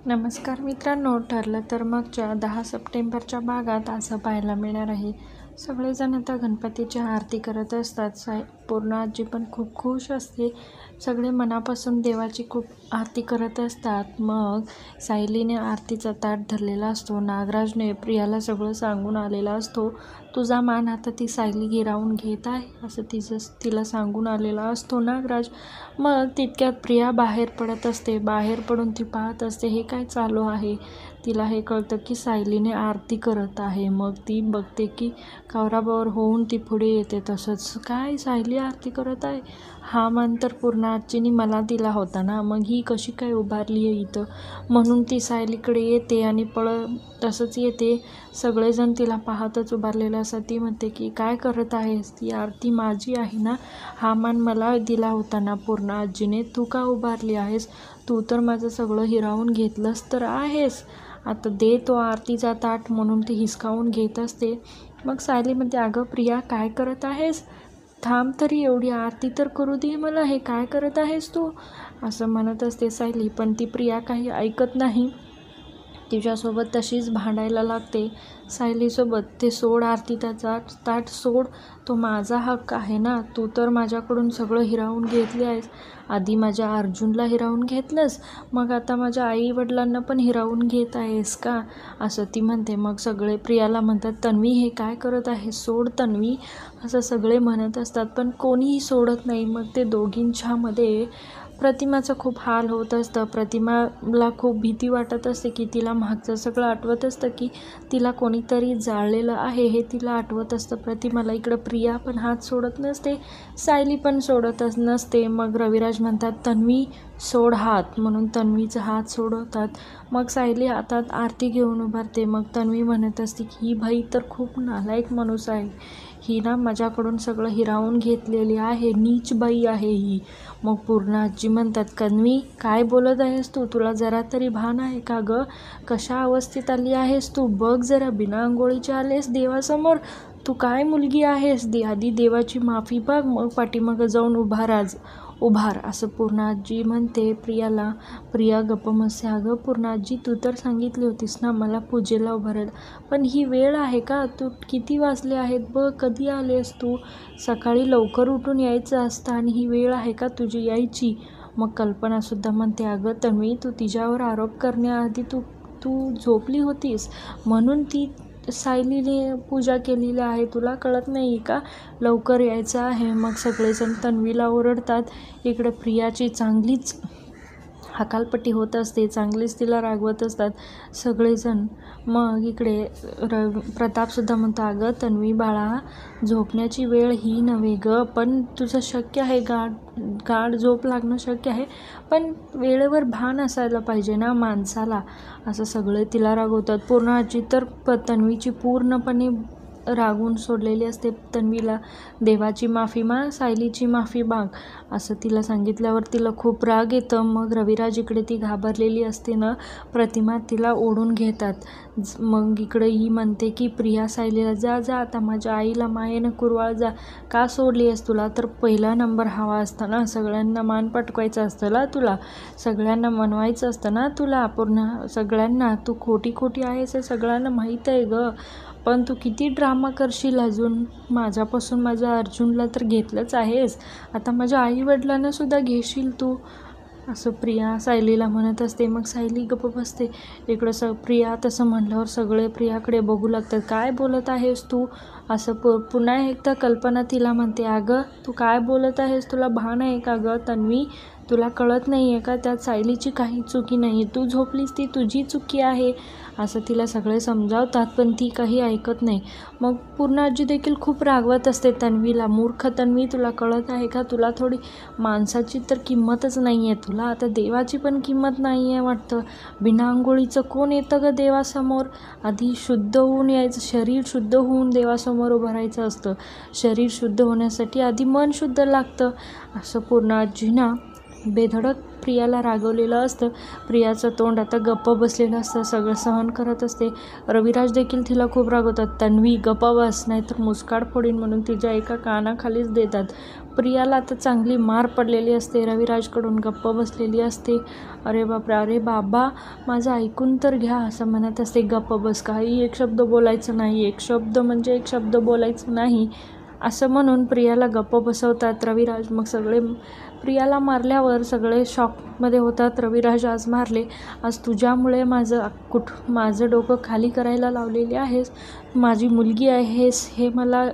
नमस्कार मित्रांनो, ठरलं तर मगच्या 10 सप्टेंबरच्या भागात असं पाहायला मिळणार आहे. सगळेजण आता गणपतीची आरती करत असतात. पूर्ण आजी पण खूप खुश असते. सगळे मनापासून देवाची खूप आरती करत असतात. मग सायलीने आरतीचा ताट धरलेला असतो. नागराजने प्रियाला सगळं सांगून आलेला असतो. तुझा मान आता ती सायली हिरावून घेत आहे असं तिला सांगून आलेला असतो नागराज. मग तितक्यात प्रिया बाहेर पडत असते. बाहेर पडून ती पाहत असते हे काय चालू आहे. तिला हे कळतं की सायलीने आरती करत आहे. मग ती बघते की कावराबावर होऊन ती पुढे येते. तसंच काय सायली आरती करत आहे. हा मान तर पूर्ण आजीने मला दिला होता ना, मग ही कशी काय उभारली आहे इथं. म्हणून ती सायलीकडे येते आणि तसंच येते. सगळेजण तिला पाहतच उभारलेलं असतात. ती म्हणते की काय करत आहेस, ती आरती माझी आहे ना, हा मान मला दिला होता ना पूर्ण आजीने, तू का उभारली आहेस. तू तर माझं सगळं हिरावून घेतलंस तर आहेस. आता दे तो आरतीचा ताट. म्हणून ती हिसकावून घेत असते. मग सायली म्हणते अगं प्रिया काय करत आहेस, थांब तरी, एवढी आरती तर करू दे मला, हे काय करत आहेस तू असं म्हणत असते सायली. पण ती प्रिया काही ऐकत नाही. तिच्यासोबत तशीच भांडायला लागते सायलीसोबत. ते सोड आरतीचा ताट सोड, तो माझा हक्क आहे ना. तू तर माझ्याकडून सगळं हिरावून घेतले आहेस. आधी माझ्या अर्जुनला हिरावून घेतलंस, मग आता माझ्या आई वडिलांना पण हिरावून घेत आहेस का असं ती म्हणते. मग सगळे प्रियाला म्हणतात तन्वी हे काय करत आहे, सोड तन्वी असं सगळे म्हणत असतात. पण कोणीही सोडत नाही. मग ते दोघींच्यामध्ये प्रतिमाचं खूप हाल होत असतं. प्रतिमाला खूप भीती वाटत असते की तिला मागचं सगळं आठवत असतं की तिला कोणीतरी जाळलेलं आहे हे तिला आठवत असतं प्रतिमाला. इकडं प्रिया पण हात सोडत नसते, सायली पण सोडतच नसते. मग रविराज म्हणतात तन्वी सोड हात, म्हणून तन्वीचा हात सोडवतात. मग सायली हातात आरती घेऊन उभारते. मग तन्वी म्हणत असते की ही बाई तर खूप नालायक माणूस आहे. ही ना माझ्याकडून सगळं हिरावून घेतलेली आहे, नीच बाई आहे ही. मग पूर्ण आजी म्हणतात तन्वी काय बोलत आहेस तू, तुला जरा तरी भान आहे का गं, कशा अवस्थेत आली आहेस तू, बघ जरा, बिना आंघोळीचे आलेस देवासमोर, तू काय मुलगी आहेस. आधी देवाची माफी माग, मग पाठीमागं जाऊन उभार असं पूर्ण आजी म्हणते प्रियाला. प्रिया गप्प बसते. अगं पूर्ण आजी तू तर सांगितली होतीस ना मला पूजेला उभारायला, पण ही वेळ आहे का, तू किती वाजले आहेत बघ, कधी आलेस तू, सकाळी लवकर उठून यायचं असतं आणि ही वेळ आहे का तुझी यायची. मग कल्पनासुद्धा म्हणते अगं तन्वी तू तिच्यावर आरोप करण्याआधी तू झोपली होतीस, म्हणून ती सायलीने पूजा केलेली आहे, तुला कळत नाही का, लवकर यायचं आहे. मग सगळेजण तन्वीला ओरडतात. इकडं प्रियाची चांगलीच हकालपट्टी होत असते, चांगलीच तिला रागवत असतात सगळेजण. मग इकडे प्रतापसुद्धा म्हणतो अगं तन्वी बाळा, झोपण्याची वेळ ही नव्हे गं, पण तुझं शक्य आहे, गाढ झोप लागणं शक्य आहे, पण वेळेवर भान असायला पाहिजे ना माणसाला असं सगळे तिला रागवतात. पूर्ण आजी तर तन्वीची पूर्णपणे रागवून सोडलेली असते तन्वीला. देवाची माफी माग, सायलीची माफी माग असं तिला सांगितल्यावर तिला खूप राग येतं. मग रविराज इकडे ती घाबरलेली असते ना प्रतिमा, तिला ओढून घेतात. मग इकडे ही म्हणते की प्रिया सायलीला जा आता माझ्या आईला मायेनं कुरवाळ जा, का सोडली आहेस, तुला तर पहिला नंबर हवा असता ना, सगळ्यांना मान पटवायचं असतं ना तुला, सगळ्यांना मनवायचं असतं ना तुला, पूर्ण सगळ्यांना तू खोटी आहेस हे सगळ्यांना माहीत आहे गं, पण तू किती ड्रामा करशील अजून. माझ्यापासून माझ्या अर्जुनला तर घेतलंच आहेस, आता माझ्या आईवडिलांना सुद्धा घेशील तू असं प्रिया सायलीला म्हणत असते. मग सायली गप्प बसते. इकडं प्रिया तसं म्हणल्यावर सगळे प्रियाकडे बघू लागतात, काय बोलत आहेस तू असं. पुन्हा एकदा कल्पना तिला म्हणते अगं तू काय बोलत आहेस, तुला भान आहे का गं तन्वी, तुला कळत नाही आहे का, त्यात सायलीची काही चुकी नाही, तू झोपलीस ती तुझी चुकी आहे असं तिला सगळे समजावतात. पण ती काही ऐकत नाही. मग पूर्ण आजी देखील खूप रागवत असते तन्वीला, मूर्ख तन्वी तुला कळत आहे का, तुला थोडी माणसाची तर किंमतच नाही आहे, तुला आता देवाची पण किंमत नाही आहे वाटतं. बिना आंघोळीचं कोण येतं गं देवासमोर, आधी शुद्ध होऊन यायचं, शरीर शुद्ध होऊन देवासमोर उभं राहायचं असतं. शरीर शुद्ध होण्यासाठी आधी मन शुद्ध लागतं असं पूर्ण आजीना बेधडक प्रियाला रागवलेलं असतं. प्रियाचं तोंड आता गप्प बसलेलं असतं, सगळं सहन करत असते. रविराज देखील तिला खूप रागवतात. तन्वी गप्प बस, नाहीतर मुस्काड फोडीन म्हणून तिच्या एका कानाखालीच देतात. प्रियाला आता चांगली मार पडलेली असते. रविराजकडून गप्प बसलेली असते. अरे बापरे, अरे बाबा माझं ऐकून तर घ्या असं म्हणत असते. गप्प बस, काही एक शब्द बोलायचं नाही, एक शब्द म्हणजे एक शब्द बोलायचं नाही असं म्हणून प्रियाला गप्प बसवतात रविराज. मग सगळे प्रियाला मारल्यावर सगळे शॉकमध्ये होतात. रविराज आज मारले, आज तुझ्यामुळे माझं डोकं खाली करायला लावलेली आहेस, माझी मुलगी आहेस हे मला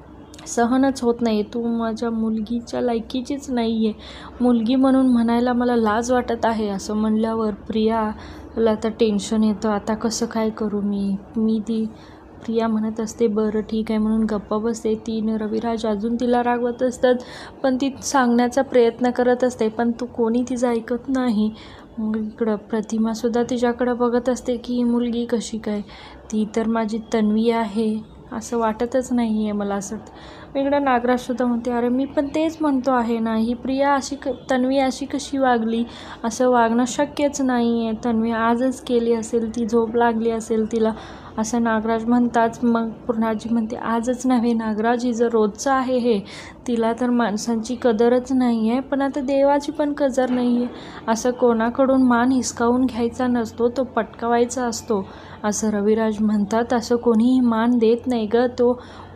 सहनच होत नाही, तू माझ्या मुलगीच्या लायकीचीच नाही आहे, मुलगी म्हणून म्हणायला मला लाज वाटत आहे असं म्हणल्यावर प्रियाला तर टेन्शन येतं. आता कसं काय करू मी प्रिया म्हणत असते बरं ठीक आहे म्हणून गप्प बसते. रविराज अजून तिला रागवत असतात, पण ती सांगण्याचा प्रयत्न करत असते, पण कोणी तिचं ऐकत नाही. मग इकडं प्रतिमासुद्धा तिच्याकडं बघत असते की ही मुलगी कशी काय, ती तर माझी तन्वी आहे असं वाटतच नाही आहे मला असं. इकडं नागराजसुद्धा म्हणते अरे मी पण तेच म्हणतो आहे ना, ही प्रिया तन्वी अशी कशी वागली, असं वागणं शक्यच नाही आहे, तन्वी आजच केली असेल, ती झोप लागली असेल तिला असं नागराज म्हणताच. मग पूर्णाजी म्हणते आजच नव्हे नागराज, हिचं रोजचं आहे हे, तिला तर माणसांची कदरच नाही आहे, पण आता देवाची पण कदर नाही आहे. असं कोणाकडून मान हिसकावून घ्यायचा नसतो, तो पटकावायचा असतो असं रविराज म्हणतात. असं कोणीही मान देत नाही ग, तो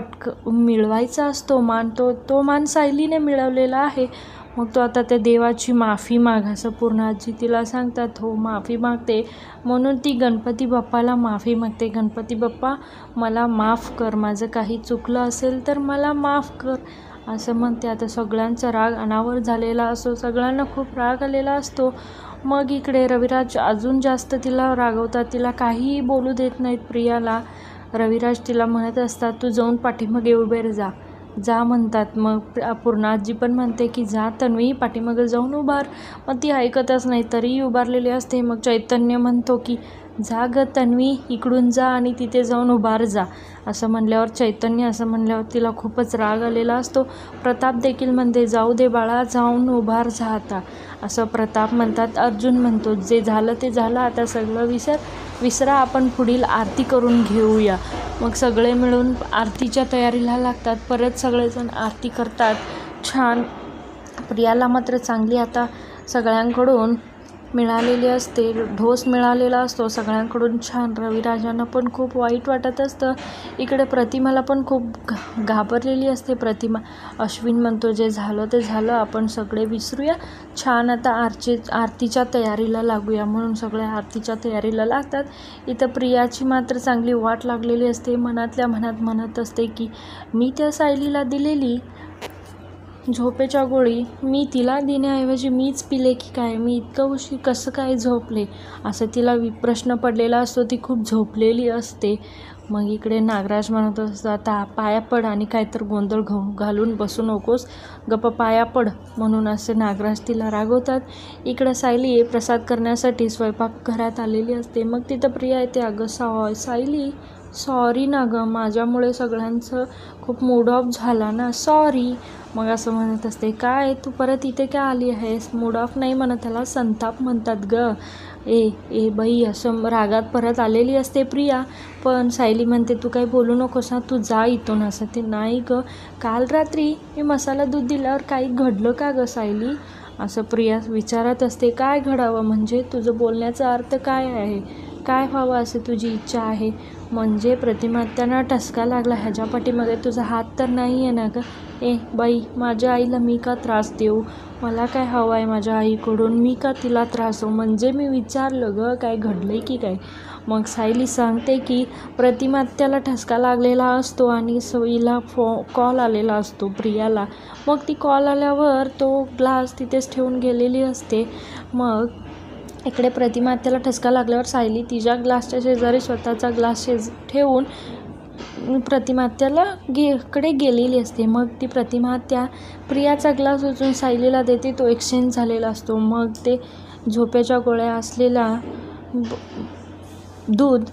मिळवायचा असतो मान, तो मान सायलीने मिळवलेला आहे. मग तो आता त्या देवाची माफी माग असं पूर्णाजी तिला सांगतात. हो माफी मागते, म्हणून ती गणपती बाप्पाला माफी मागते. गणपती बाप्पा मला माफ कर, माझं काही चुकलं असेल तर मला माफ कर असं म्हणते. आता सगळ्यांचा राग अनावर झालेला असतो, सगळ्यांना खूप राग आलेला असतो. मग इकडे रविराज अजून जास्त तिला रागवतात, तिला काहीही बोलू देत नाहीत प्रियाला. रविराज तिला म्हणत असतात तू जाऊन पाठीमागे उभे जा म्हणतात. मग पूर्णाजी पण म्हणते की जा तन्वी पाठीमागे जाऊन उभार, मग ती ऐकतच नाही, तरीही उभारलेली असते. मग चैतन्य म्हणतो की जा ग तन्वी इकडून जा आणि तिथे जाऊन उभार जा असं म्हणल्यावर असं म्हणल्यावर तिला खूपच राग आलेला असतो. प्रताप देखील म्हणते जाऊ दे बाळा, जाऊन उभार जा आता असं प्रताप म्हणतात. अर्जुन म्हणतो जे झालं ते झालं, आता सगळं विसरा, आपण पुढील आरती करून घेऊया. मग सगळे मिळून आरतीच्या तयारीला लागतात. परत सगळेजण आरती करतात छान. प्रियाला मात्र चांगली आता सगळ्यांकडून मिळालेली असते, ढोस मिळालेला असतो सगळ्यांकडून छान. रविराजांना पण खूप वाईट वाटत असतं. इकडे प्रतिमाला पण खूप घाबरलेली असते प्रतिमा. अश्विन म्हणतो जे झालं ते झालं, आपण सगळे विसरूया, छान आता आरतीच्या तयारीला लागूया म्हणून सगळे आरतीच्या तयारीला लागतात. इथं प्रियाची मात्र चांगली वाट लागलेली असते. मनातल्या मनात म्हणत असते की मी त्या सायलीला दिलेली झोपेच्या गोळी मी तिला देण्याऐवजी मीच पिले की काय, मी इतकं उशीर कसं काय झोपले असं तिला प्रश्न पडलेला असतो. ती खूप झोपलेली असते. मग इकडे नागराज म्हणत असतो आता पाया पड आणि काहीतर गोंधळ घालून बसू नकोस, गप्पा पाया पड म्हणून असे नागराज तिला रागवतात. इकडं सायली प्रसाद करण्यासाठी स्वयंपाकघरात आलेली असते. मग तिथं प्रिया येते. अगं सायली सॉरी ना गं, माझ्यामुळे सगळ्यांचं खूप मूड ऑफ झाला ना, सॉरी. मग असं म्हणत असते काय तू परत इथे काय आली आहेस, मूड ऑफ नाही म्हणत, त्याला संताप म्हणतात ग. ए बाई असं रागात परत आलेली असते प्रिया. पण सायली म्हणते तू काही बोलू नकोस ना, तू जा इथून असं. ते नाही ग, काल रात्री मी मसाला दूध दिल्यावर काही घडलं का ग सायली असं प्रिया विचारत असते. काय घडावं म्हणजे, तुझं बोलण्याचा अर्थ काय आहे, काय व्हावं असं तुझी इच्छा आहे. म्हणजे प्रतिमा त्यांना ठसका लागला, ह्याच्या पाठीमागे तुझा हात तर नाही आहे ना ग. बाई माझ्या आईला मी का त्रास देऊ, मला काय हवं आहे माझ्या आईकडून, मी का तिला त्रास देऊ, म्हणजे मी विचारलं ग काय घडलं की काय. मग सायली सांगते की प्रतिमा त्याला ठसका लागलेला असतो आणि सईला कॉल आलेला असतो प्रियाला. मग ती कॉल आल्यावर तो ग्लास तिथेच ठेवून गेलेली असते. मग इकडे प्रतिमा त्याला ठसका लागल्यावर सायली तिच्या ग्लासच्या शेजारी स्वतःचा ग्लास ठेवून प्रतिमात्याला कडे गेलेली असते. मग ती प्रतिमात्या प्रियाचा ग्लास उचलून सायलीला देते, तो एक्सचेंज झालेला असतो. मग ते झोपेच्या गोळ्या असलेला दूध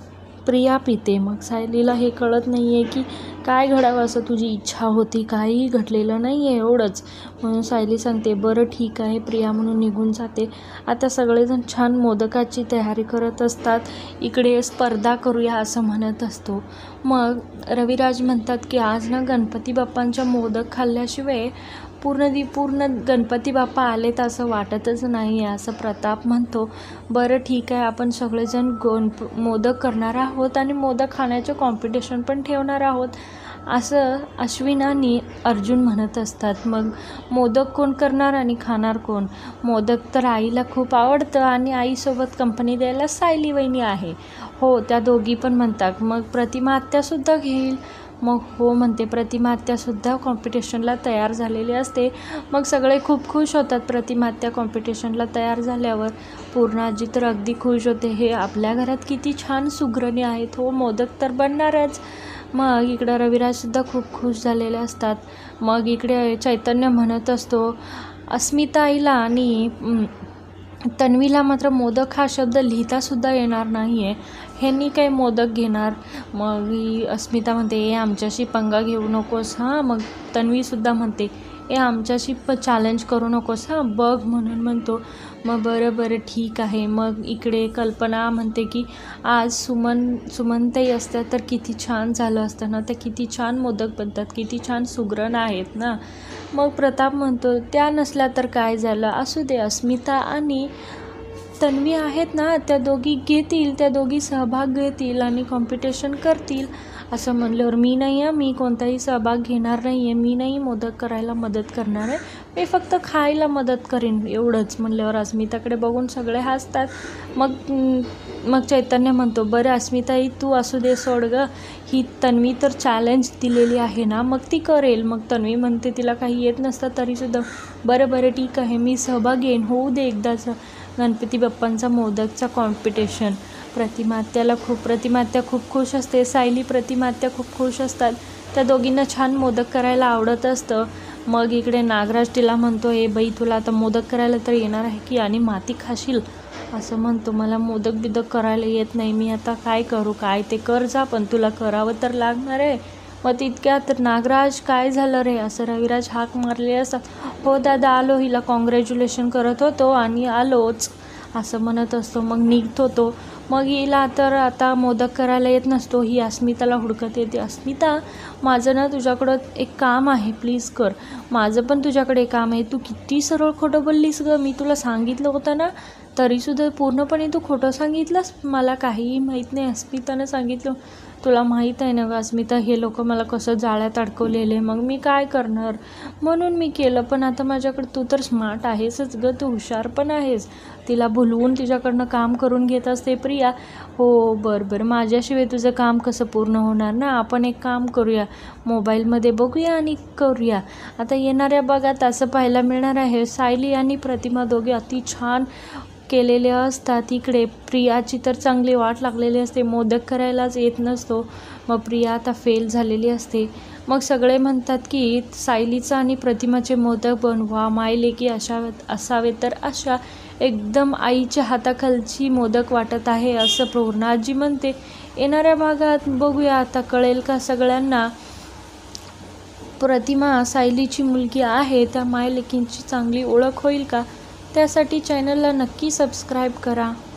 प्रिया पिते. मग सायलीला हे कळत नाही आहे की काय घडावं, असं तुझी इच्छा होती, काहीही घडलेलं नाही आहे एवढंच. म्हणून सायली सांगते बरं ठीक आहे प्रिया म्हणून निघून जाते. आता सगळेजण छान मोदकाची तयारी करत असतात. इकडे स्पर्धा करूया असं म्हणत असतो. मग रविराज म्हणतात की आज ना गणपती बाप्पांच्या मोदक खाल्ल्याशिवाय पूर्ण गणपती बाप्पा आलेत असं वाटतच नाही आहे, असं प्रताप म्हणतो. बरं ठीक आहे, आपण सगळेजण मोदक करणार आहोत आणि मोदक खाण्याचं कॉम्पिटिशन पण ठेवणार आहोत, असं अश्विन आणि अर्जुन म्हणत असतात. मग मोदक कोण करणार आणि खाणार कोण? मोदक तर आईला खूप आवडतं आणि आईसोबत कंपनी द्यायला सायली वहिनी आहे. हो, त्या दोघी पण म्हणतात. मग प्रतिमा आत्यासुद्धा घेईल. मग हो म्हणते प्रतिमा आत्यासुद्धा कॉम्पिटिशनला तयार झालेली असते. मग सगळे खूप खुश होतात. प्रतिमा आत्या कॉम्पिटिशनला तयार झाल्यावर पूर्ण आजी तर अगदी खुश होते. हे आपल्या घरात किती छान सुगरणी आहेत, हो मोदक तर बनणारच. मग इकडं रविराजसुद्धा खूप खुश झालेले असतात. मग इकडे चैतन्य म्हणत असतो अस्मिता आईला आणि तन्वीला मात्र मोदक हा शब्द लिहितासुद्धा येणार नाही आहे, ह्यांनी काय मोदक घेणार. मग ही अस्मिता म्हणते आमच्याशी पंगा घेऊ नकोस हां. मग तन्वीसुद्धा म्हणते आमच्याशी चॅलेंज करू नकोस हां, बघ म्हणून म्हणतो. मग बरं ठीक आहे. मग इकडे कल्पना म्हणते की आज सुमनताई असत्या तर किती छान झालं असतं ना, त्या किती छान मोदक बनतात, किती छान सुगरण आहेत ना. मग प्रताप म्हणतो त्या नसल्या तर काय झालं, असू दे, अस्मिता आणि तन्वी आहेत ना, त्या दोघी घेतील, त्या दोघी सहभाग घेतील आणि कॉम्पिटिशन करतील. असं म्हणल्यावर मी नाही आहे, मी कोणताही सहभाग घेणार नाही आहे, मी नाही मोदक करायला मदत करणार आहे, मी फक्त खायला मदत करेन एवढंच म्हणल्यावर अस्मिताकडे बघून सगळे हसतात. मग चैतन्य म्हणतो बरं अस्मिताई तू असू दे, सोड गं, ही तन्वी तर चॅलेंज दिलेली आहे ना, मग ती करेल. मग तन्वी म्हणते तिला काही येत नसतं तरीसुद्धा बरं ठीक आहे, मी सहभाग घेईन, होऊ दे एकदाचं गणपती बाप्पांचा मोदकचा कॉम्पिटिशन. प्रतिमा आत्या खूप खुश असते. सायली प्रतिमा आत्या खूप खुश असतात. त्या दोघींना छान मोदक करायला आवडत असतं. मग इकडे नागराज तिला म्हणतो बाई तुला आता मोदक करायला तर येणार आहे की, आणि माती खाशील असं म्हणतो. मला मोदक बिदक करायला येत नाही, मी आता काय करू, काय ते कर जा, पण तुला करावं तर लागणार आहे. मग तितक्यात नागराज काय झालं रे असं रविराज हाक मारले असतात. हो दादा आलो, हिला कॉंग्रॅच्युलेशन करत होतो आणि आलोच असं म्हणत असतो. मग निघतो तो. मग हिला तर आता मोदक करायला येत नसतो. ही अस्मिताला हुडकत येते. अस्मिता माझं ना तुझ्याकडं एक काम आहे, प्लीज कर. माझं पण तुझ्याकडे काम आहे. तू किती सरळ खोटं बोललीस गं, मी तुला सांगितलं होतं ना, तरीसुद्धा पूर्णपणे तू खोटं सांगितलंस. मला काहीही माहीत नाही, अस्मितानं सांगितलं. तुला माहीत आहे ना गं अस्मिता, हे लोक मला कसं जाळ्यात अडकवलेले, मग मी काय करणार, म्हणून मी केलं. पण आता माझ्याकडे तू तर स्मार्ट आहेसच गं, तू हुशार पण आहेस. तिला भुलवून तिच्याकडनं काम करून घेत असते प्रिया. हो बरं माझ्याशिवाय तुझं काम कसं पूर्ण होणार ना. आपण एक काम करूया, मोबाईलमध्ये बघूया आणि करूया. आता येणाऱ्या भागात असं पाहायला मिळणार आहे सायली आणि प्रतिमा दोघे अति छान केलेले असतात. इकडे प्रियाची तर चांगली वाट लागलेली असते, मोदक करायलाच येत नसतो. मग प्रिया आता फेल झालेली असते. मग सगळे म्हणतात की सायलीचा आणि प्रतिमाचे मोदक बनवा, मायलेकी असावे तर अशा एकदम आईच्या हाताखालची मोदक वाटत आहे असं पूर्णाजी म्हणते. येणाऱ्या भागात बघूया आता कळेल का सगळ्यांना प्रतिमा सायलीची मुलगी आहे, त्या मायलेकींची चांगली ओळख होईल का. त्यासाठी चॅनलला नक्की सबस्क्राईब करा.